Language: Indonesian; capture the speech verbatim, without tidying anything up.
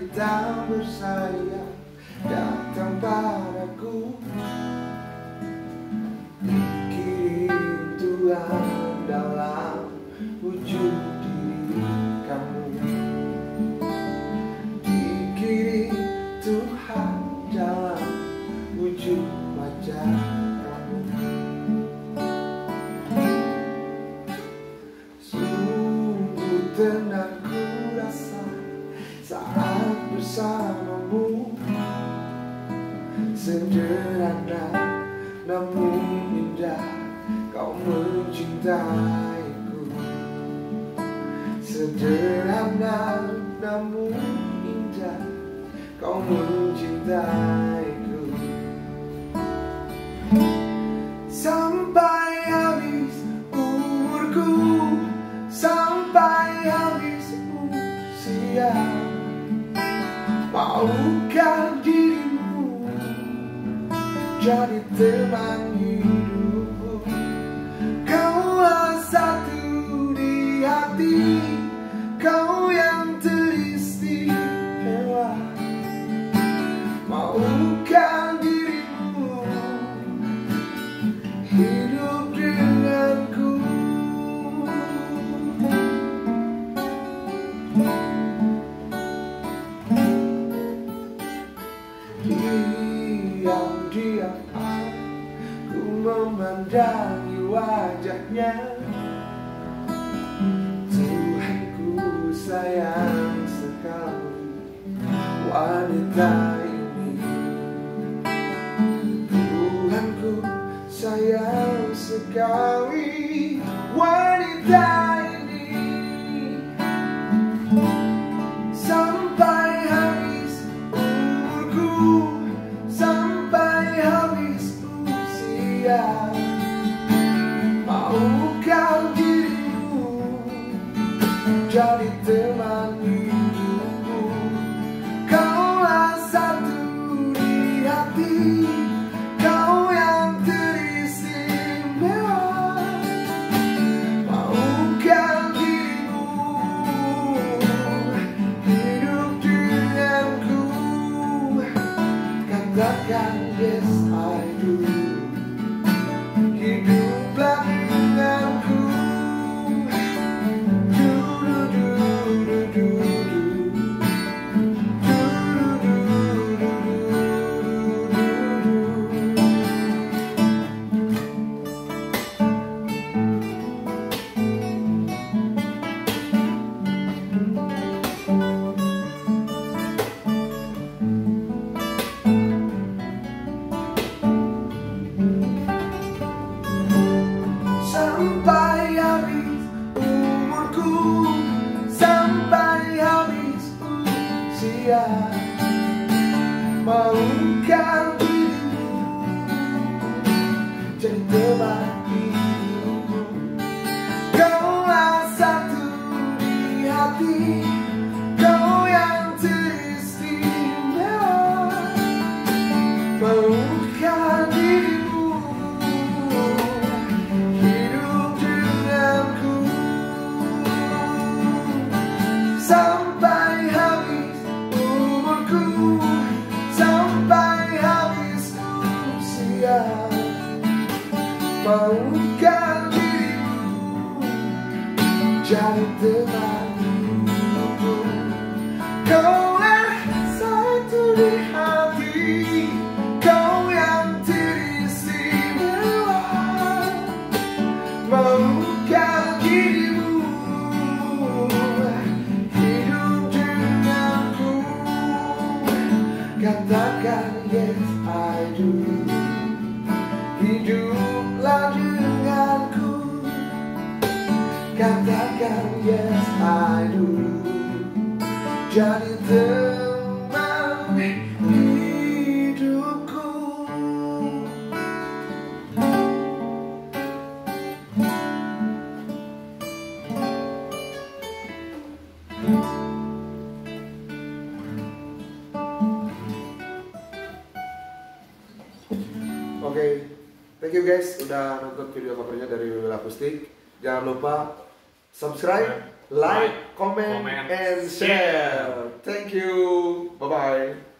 wanita bersayap datang padaku, dikirim Tuhan dalam wujud diri kamu, dikirim Tuhan dalam wujud wajah kamu. Sungguh tenang ku rasa saat bersamamu, sederhana namun indah kau mencintaiku, sederhana namun indah kau mencintaiku. Sampai habis umurku, sampai habis usia, maukah dirimu jadi teman hidupku? Kaulah satu di hati, kau yang teristimewa. Maukah dirimu hidup denganku? Diam-diam aku memandangi wajahnya. Tuhanku sayang sekali wanita ini. Tuhanku sayang sekali wanita ini. Sampai habis umurku, sampai habis usia, maukah dirimu jadi teman hidupku? Kaulah satu di hati, kau yang teristimewa. Maukah dirimu hidup denganku? Katakan yes I do. Hiduplah denganku. Du du du du du du. Du du du du du. Sampai habis umurku, sampai habis usia, maukah dirimu jadi teman hidupku? Kaulah satu di hati, kau yang teristimewa. Maukah dirimu sampai habis umurku, sampai habis usia, maukah dirimu jadi teman hidupku? Kaulah satu di hati, kau yang teristimewa. Maukah dirimu katakan yes I do. Hiduplah denganku. Katakan yes I do. Jadi teman hidupku. Oke, okay. Thank you guys udah nonton video covernya dari Wiwil Akustik. Jangan lupa subscribe, like, comment, comment, and share. Thank you. Bye bye.